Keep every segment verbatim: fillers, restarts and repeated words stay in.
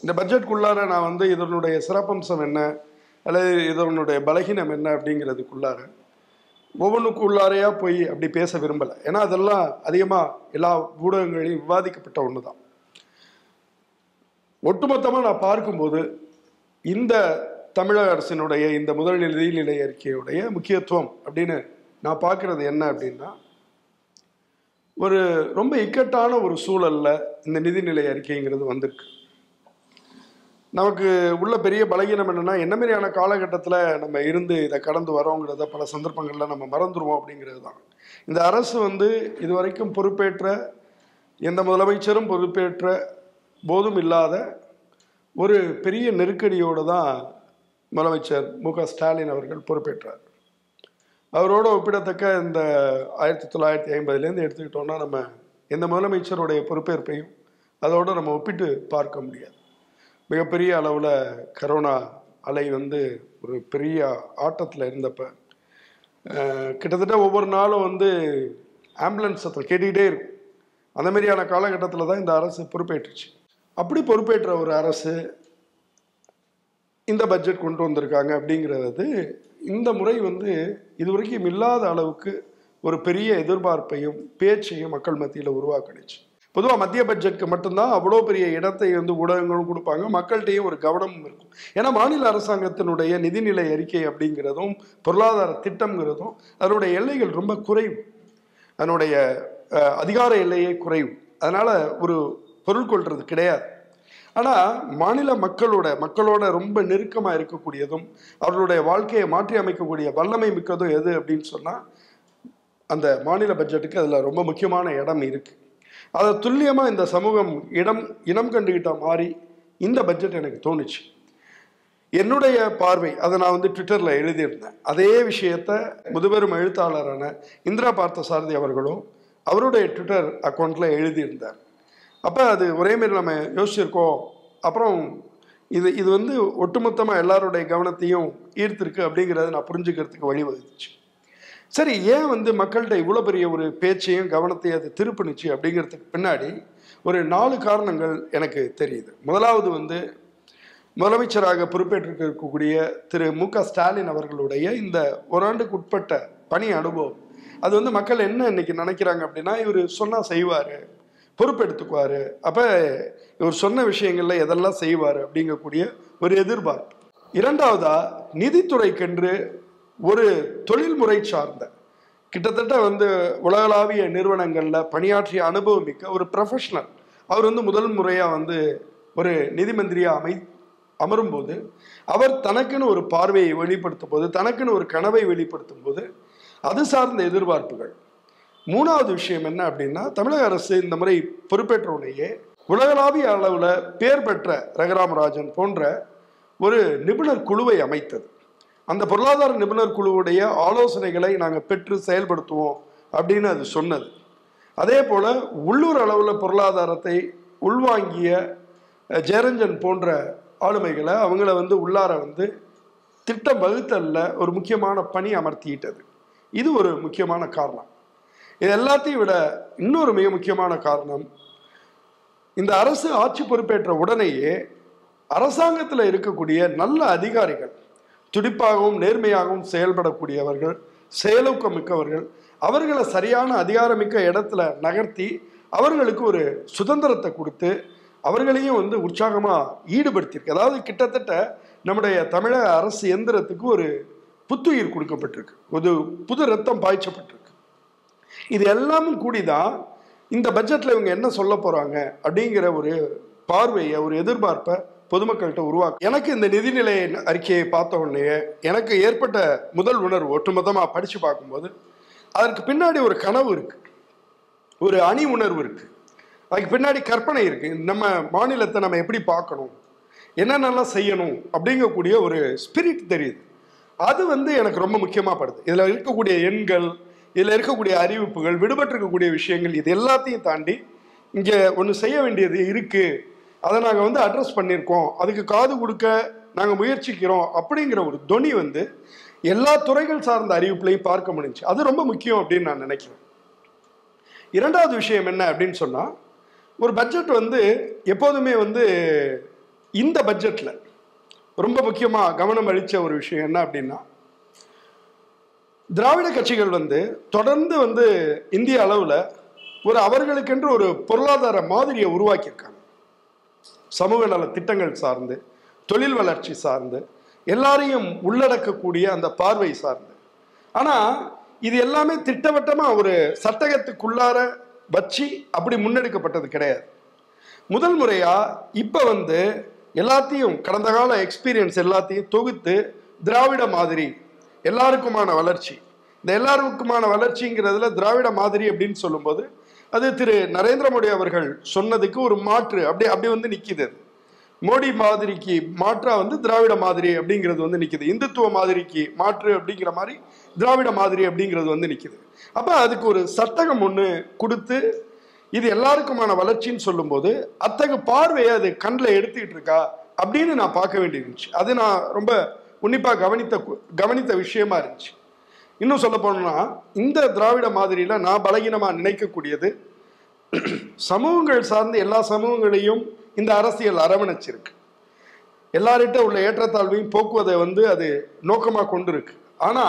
இந்த பட்ஜெட்டுக்குள்ளார நான் வந்து இதனுடைய சிறப்பம்சம் என்ன அல்லது இதனுடைய பலகீனம் என்ன அப்படிங்கிறதுக்குள்ளார ஒவ்வொன்றுக்குள்ளாரையா போய் அப்படி பேச விரும்பலை. ஏன்னா அதெல்லாம் அதிகமாக எல்லா ஊடகங்களையும் விவாதிக்கப்பட்ட ஒன்று தான். ஒட்டுமொத்தமாக நான் பார்க்கும்போது இந்த தமிழக அரசினுடைய இந்த முதல் நிதிநிலை அறிக்கையுடைய முக்கியத்துவம் அப்படின்னு நான் பார்க்கறது என்ன அப்படின்னா, ஒரு ரொம்ப இக்கட்டான ஒரு சூழல்ல இந்த நிதிநிலை அறிக்கைங்கிறது வந்திருக்கு. நமக்கு உள்ள பெரிய பலகீனம் என்னன்னா, என்ன மாதிரியான காலகட்டத்தில் நம்ம இருந்து இதை கடந்து வரோங்கிறத பல சந்தர்ப்பங்களில் நம்ம மறந்துடுவோம் அப்படிங்கிறது தான். இந்த அரசு வந்து இதுவரைக்கும் பொறுப்பேற்ற எந்த முதலமைச்சரும் பொறுப்பேற்ற போதும் இல்லாத ஒரு பெரிய நெருக்கடியோடு தான் முதலமைச்சர் மு க ஸ்டாலின் அவர்கள் பொறுப்பேற்றார். அவரோட ஒப்பிடத்தக்க இந்த ஆயிரத்தி தொள்ளாயிரத்தி ஐம்பதுலேருந்து எடுத்துக்கிட்டோம்னா நம்ம எந்த முதலமைச்சருடைய பொறுப்பேற்பையும் அதோடு நம்ம ஒப்பிட்டு பார்க்க முடியாது. மிகப்பெரிய அளவில் கரோனா அலை வந்து ஒரு பெரிய ஆட்டத்தில் இருந்தப்ப கிட்டத்தட்ட ஒவ்வொரு நாளும் வந்து ஆம்புலன்ஸ் சத்தம் கேட்டுக்கிட்டே இருக்கும். அந்த மாதிரியான காலகட்டத்தில் தான் இந்த அரசு பொறுப்பேற்றுச்சு. அப்படி பொறுப்பேற்ற ஒரு அரசு இந்த பட்ஜெட் கொண்டு வந்திருக்காங்க அப்படிங்கிறது இந்த முறை வந்து இதுவரைக்கும் இல்லாத அளவுக்கு ஒரு பெரிய எதிர்பார்ப்பையும் பேச்சையும் மக்கள் மத்தியில் உருவாக்கிடுச்சு. பொதுவாக மத்திய பட்ஜெட்டுக்கு மட்டும்தான் அவ்வளோ பெரிய இடத்தை வந்து ஊடகங்களும் கொடுப்பாங்க, மக்கள்கிட்டையும் ஒரு கவனமும் இருக்கும். ஏன்னா மாநில அரசாங்கத்தினுடைய நிதிநிலை அறிக்கை அப்படிங்கிறதும் பொருளாதார திட்டம்ங்கிறதும் அதனுடைய எல்லைகள் ரொம்ப குறைவு, அதனுடைய அதிகார எல்லையே குறைவு. அதனால் ஒரு பொருள் கொள்வது கிடையாது. ஆனால் மாநில மக்களோட மக்களோட ரொம்ப நெருக்கமாக இருக்கக்கூடியதும் அவர்களுடைய வாழ்க்கையை மாற்றி அமைக்கக்கூடிய வல்லமை மிக்கதும் எது அப்படின்னு சொன்னால் அந்த மாநில பட்ஜெட்டுக்கு அதில் ரொம்ப முக்கியமான இடம் இருக்குது. அதை துல்லியமாக இந்த சமூகம் இடம் இனம் கண்டுகிட்ட மாதிரி இந்த பட்ஜெட் எனக்கு தோணுச்சு. என்னுடைய பார்வை அதை நான் வந்து ட்விட்டரில் எழுதியிருந்தேன். அதே விஷயத்தை முதுபெரும் எழுத்தாளரான இந்திரா பார்த்த சாரதி அவர்களும் அவருடைய ட்விட்டர் அக்கௌண்ட்டில் எழுதியிருந்தார். அப்போ அது ஒரே மாரி நம்ம யோசிச்சிருக்கோம். அப்புறம் இது இது வந்து ஒட்டுமொத்தமாக எல்லாருடைய கவனத்தையும் ஈர்த்திருக்கு அப்படிங்கிறத நான் புரிஞ்சுக்கிறதுக்கு வழிவகுச்சு. சரி, ஏன் வந்து மக்கள்கிட்ட இவ்வளோ பெரிய ஒரு பேச்சையும் கவனத்தையும் அது திருப்பினுச்சு அப்படிங்கிறதுக்கு பின்னாடி ஒரு நாலு காரணங்கள் எனக்கு தெரியுது. முதலாவது வந்து முதலமைச்சராக பொறுப்பேற்றிருக்கக்கூடிய திரு மு க ஸ்டாலின் அவர்களுடைய இந்த ஓராண்டுக்கு உட்பட்ட பணி அனுபவம். அது வந்து மக்கள் என்ன இன்னைக்கு நினைக்கிறாங்க அப்படின்னா, இவர் சொன்னால் செய்வார், பொறுப்பெடுத்துக்குவார், அப்போ இவர் சொன்ன விஷயங்களில் எதெல்லாம் செய்வார் அப்படிங்கக்கூடிய ஒரு எதிர்பார்ப்பு. இரண்டாவதா நிதித்துறைக்கென்று ஒரு தொழில்முறை சார்ந்த கிட்டத்தட்ட வந்து உலகளாவிய நிறுவனங்களில் பணியாற்றிய அனுபவம் மிக்க ஒரு ப்ரொஃபஷனல் அவர் வந்து முதல் முறையாக வந்து ஒரு நிதி மந்திரியாக அமை அமரும்போது அவர் தனக்குன்னு ஒரு பார்வையை வெளிப்படுத்தும் போது, தனக்குன்னு ஒரு கனவை வெளிப்படுத்தும் போது அது சார்ந்த எதிர்பார்ப்புகள். மூணாவது விஷயம் என்ன அப்படின்னா, தமிழக அரசு இந்த முறை பொறுப்பேற்றவுடனேயே உலகளாவிய அளவில் பேர் பெற்ற ரகுராமராஜன் போன்ற ஒரு நிபுணர் குழுவை அமைத்தது. அந்த பொருளாதார நிபுணர் குழுவுடைய ஆலோசனைகளை நாங்கள் பெற்று செயல்படுத்துவோம் அப்படின்னு அது சொன்னது. அதே போல் உள்ளூர் அளவில் பொருளாதாரத்தை உள்வாங்கிய ஜெயரஞ்சன் போன்ற ஆளுமைகளை அவங்கள வந்து உள்ளார வந்து திட்டம் வகுத்தல்ல ஒரு முக்கியமான பணி அமர்த்திட்டது. இது ஒரு முக்கியமான காரணம். இது எல்லாத்தையும் விட இன்னொரு மிக முக்கியமான காரணம், இந்த அரசு ஆட்சி பொறுப்பேற்ற உடனேயே அரசாங்கத்தில் இருக்கக்கூடிய நல்ல அதிகாரிகள், துடிப்பாகவும் நேர்மையாகவும் செயல்படக்கூடியவர்கள், செயலூக்கம் மிக்கவர்கள், அவர்களை சரியான அதிகாரமிக்க இடத்துல நகர்த்தி அவர்களுக்கு ஒரு சுதந்திரத்தை கொடுத்து அவர்களையும் வந்து உற்சாகமாக ஈடுபடுத்தியிருக்கு. அதாவது கிட்டத்தட்ட நம்முடைய தமிழக அரசு எந்திரத்துக்கு ஒரு புத்துயிர் கொடுக்கப்பட்டிருக்கு, ஒரு புது ரத்தம் பாய்ச்சப்பட்டிருக்கு. இது எல்லாமும் கூடிதான் இந்த பட்ஜெட்டில் இவங்க என்ன சொல்ல போகிறாங்க அப்படிங்கிற ஒரு பார்வையை, ஒரு எதிர்பார்ப்பை பொதுமக்கள்கிட்ட உருவாக்கு. எனக்கு இந்த நிதிநிலை அறிக்கையை பார்த்த உடனே எனக்கு ஏற்பட்ட முதல் உணர்வு, ஒட்டுமொத்தமாக படித்து பார்க்கும்போது அதற்கு பின்னாடி ஒரு கனவு இருக்கு, ஒரு அணி உணர்வு இருக்கு, அதுக்கு பின்னாடி கற்பனை இருக்கு. நம்ம மாநிலத்தை நம்ம எப்படி பார்க்கணும், என்னென்னலாம் செய்யணும் அப்படிங்கக்கூடிய ஒரு ஸ்பிரிட் தெரியுது. அது வந்து எனக்கு ரொம்ப முக்கியமாக படுது. இதில் இருக்கக்கூடிய எண்கள், இதில் இருக்கக்கூடிய அறிவிப்புகள், விடுபட்டு இருக்கக்கூடிய விஷயங்கள், இது எல்லாத்தையும் தாண்டி இங்கே ஒன்று செய்ய வேண்டியது இருக்குது, அதை நாங்கள் வந்து அட்ரஸ் பண்ணியிருக்கோம், அதுக்கு காது கொடுக்க நாங்கள் முயற்சிக்கிறோம் அப்படிங்கிற ஒரு தொனி வந்து எல்லா துறைகள் சார்ந்த அறிவிப்புலையும் பார்க்க முடிஞ்சு. அது ரொம்ப முக்கியம் அப்படின்னு நான் நினைக்கிறேன். இரண்டாவது விஷயம் என்ன அப்படின்னு சொன்னால், ஒரு பட்ஜெட் வந்து எப்போதுமே வந்து இந்த பட்ஜெட்ல ரொம்ப முக்கியமா கவனம் அளிச்ச ஒரு விஷயம் என்ன அப்படின்னா, திராவிட கட்சிகள் வந்து தொடர்ந்து வந்து இந்திய அளவுல ஒரு அவர்களுக்கென்று ஒரு பொருளாதார மாதிரியை உருவாக்கியிருக்காங்க. சமூக நல திட்டங்கள் சார்ந்து, தொழில் வளர்ச்சி சார்ந்து, எல்லாரையும் உள்ளடக்கக்கூடிய அந்த பார்வை சார்ந்து. ஆனா இது எல்லாமே திட்டவட்டமா ஒரு சட்டகத்துக்குள்ளார வச்சு அப்படி முன்னெடுக்கப்பட்டது கிடையாது. முதல் முறையா இப்ப வந்து எல்லாத்தையும் கடந்த கால எக்ஸ்பீரியன்ஸ் எல்லாத்தையும் தொகுத்து திராவிட மாதிரி எல்லாருக்குமான வளர்ச்சி, இந்த எல்லாருக்குமான வளர்ச்சிங்கிறதுல திராவிட மாதிரி அப்படின்னு சொல்லும்போது அது திரு நரேந்திர மோடி அவர்கள் சொன்னதுக்கு ஒரு மாற்று அப்படி அப்படி வந்து நிக்குது. மோடி மாதிரிக்கு மாற்றா வந்து திராவிட மாதிரி அப்படிங்கிறது வந்து நிக்குது. இந்துத்துவ மாதிரிக்கு மாற்று அப்படிங்கிற மாதிரி திராவிட மாதிரி அப்படிங்கிறது வந்து நிக்குது. அப்ப அதுக்கு ஒரு சட்டகம் ஒண்ணு கொடுத்து இது எல்லாருக்குமான வளர்ச்சின்னு சொல்லும்போது அத்தகைய பார்வையை அது கண்ணில் எடுத்துக்கிட்டு இருக்கா அப்படின்னு நான் பார்க்க வேண்டியிருந்துச்சு. அது நான் ரொம்ப உன்னிப்பா கவனித்த கவனித்த விஷயமா இருந்துச்சு. இன்னும் சொல்ல போனோம்னா இந்த திராவிட மாதிரியில நான் பலகீனமா நினைக்கக்கூடியது, சமூகங்கள் சார்ந்த எல்லா சமூகங்களையும் இந்த அரசியல் அரவணைச்சிருக்கு. எல்லார்கிட்ட உள்ள ஏற்றத்தாழ்வையும் போக்குவதை வந்து அது நோக்கமாக கொண்டு இருக்கு. ஆனா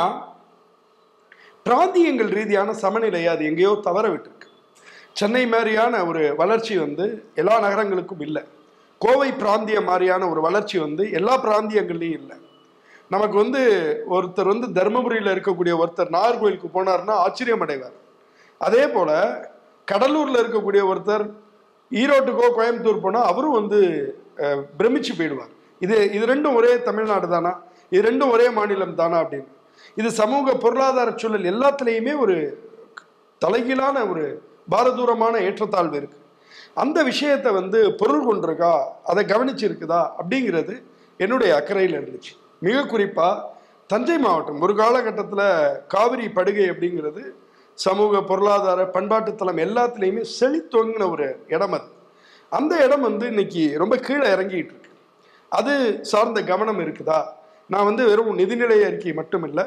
பிராந்தியங்கள் ரீதியான சமநிலையை அது எங்கேயோ தவற விட்டுருக்கு. சென்னை மாதிரியான ஒரு வளர்ச்சி வந்து எல்லா நகரங்களுக்கும் இல்லை. கோவை பிராந்திய மாதிரியான ஒரு வளர்ச்சி வந்து எல்லா பிராந்தியங்கள்லையும் இல்லை. நமக்கு வந்து ஒருத்தர் வந்து தர்மபுரியில் இருக்கக்கூடிய ஒருத்தர் நாகர்கோயிலுக்கு போனார்னா ஆச்சரியம் அடைவார். அதே போல கடலூர்ல இருக்கக்கூடிய ஒருத்தர் ஈரோட்டுக்கோ கோயம்புத்தூர் போனால் அவரும் வந்து பிரமிச்சு போயிடுவார். இது இது ரெண்டும் ஒரே தமிழ்நாடு தானா, இது ரெண்டும் ஒரே மாநிலம் தானா அப்படின்னு. இது சமூக பொருளாதார சூழல் எல்லாத்துலேயுமே ஒரு தலைகீழான ஒரு பாரதூரமான ஏற்றத்தாழ்வு இருக்கு. அந்த விஷயத்தை வந்து பொருள் கொண்டிருக்கா, அதை கவனிச்சிருக்குதா அப்படிங்கிறது என்னுடைய அக்கறையில் இருந்துச்சு. மிக குறிப்பா தஞ்சை மாவட்டம் ஒரு காலகட்டத்தில் காவிரி படுகை அப்படிங்கிறது சமூக பொருளாதார பண்பாட்டு தளம் எல்லாத்துலேயுமே செழித்தொங்கின ஒரு இடம். அது அந்த இடம் வந்து இன்னைக்கு ரொம்ப கீழே இறங்கிட்டு இருக்கு. அது சார்ந்த கவனம் இருக்குதா? நான் வந்து வெறும் நிதிநிலை அறிக்கை மட்டும் இல்லை,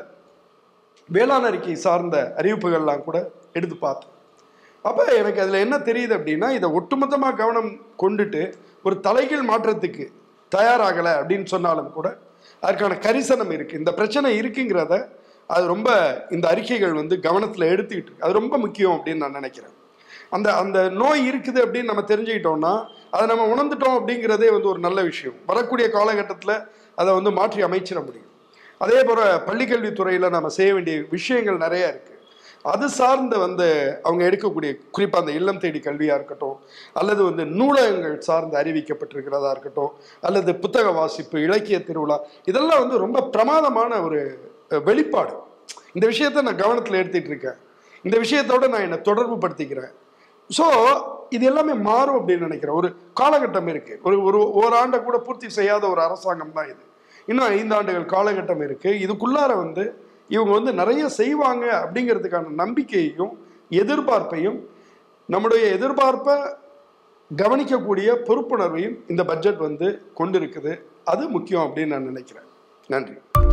வேளாண் அறிக்கை சார்ந்த அறிவிப்புகள்லாம் கூட எடுத்து பார்த்தேன். அப்போ எனக்கு அதில் என்ன தெரியுது அப்படின்னா, இதை ஒட்டுமொத்தமாக கவனம் கொண்டுட்டு ஒரு தலைகீழ் மாற்றத்துக்கு தயாராகலை அப்படின்னு சொன்னாலும் கூட அதற்கான கரிசனம் இருக்கு, இந்த பிரச்சனை இருக்குங்கிறத அது ரொம்ப இந்த அறிக்கைகள் வந்து கவனத்தில் எடுத்துக்கிட்டு இருக்கு. அது ரொம்ப முக்கியம் அப்படின்னு நான் நினைக்கிறேன். அந்த அந்த நோய் இருக்குது அப்படின்னு நம்ம தெரிஞ்சுக்கிட்டோம்னா அதை நம்ம உணர்ந்துட்டோம் அப்படிங்கிறதே வந்து ஒரு நல்ல விஷயம். வரக்கூடிய காலகட்டத்தில் அதை வந்து மாற்றி அமைச்சிட முடியும். அதே போல பள்ளிக்கல்வித்துறையில் நம்ம செய்ய வேண்டிய விஷயங்கள் நிறைய இருக்கு. அது சார்ந்த வந்து அவங்க எடுக்கக்கூடிய குறிப்பாக அந்த இல்லம் தேடி கல்வியாக இருக்கட்டும், அல்லது வந்து நூலகங்கள் சார்ந்து அறிவிக்கப்பட்டிருக்கிறதா இருக்கட்டும், அல்லது புத்தக வாசிப்பு, இலக்கிய திருவிழா, இதெல்லாம் வந்து ரொம்ப பிரமாதமான ஒரு வெளிப்பாடு. இந்த விஷயத்த நான் கவனத்தில் எடுத்துட்டு இருக்கேன். இந்த விஷயத்தோட நான் என்னை தொடர்பு படுத்திக்கிறேன். ஸோ இது எல்லாமே மாறும் அப்படின்னு நினைக்கிறேன். ஒரு காலகட்டம் இருக்கு. ஒரு ஒரு ஓராண்டை கூட பூர்த்தி செய்யாத ஒரு அரசாங்கம் தான் இது. இன்னும் ஐந்தாண்டுகள் காலகட்டம் இருக்கு. இதுக்குள்ளார வந்து இவங்க வந்து நிறைய செய்வாங்க அப்படிங்கிறதுக்கான நம்பிக்கையையும் எதிர்பார்ப்பையும், நம்முடைய எதிர்பார்ப்பை கவனிக்கக்கூடிய பொறுப்புணர்வையும் இந்த பட்ஜெட் வந்து கொண்டிருக்குது. அது முக்கியம் அப்படின்னு நான் நினைக்கிறேன். நன்றி.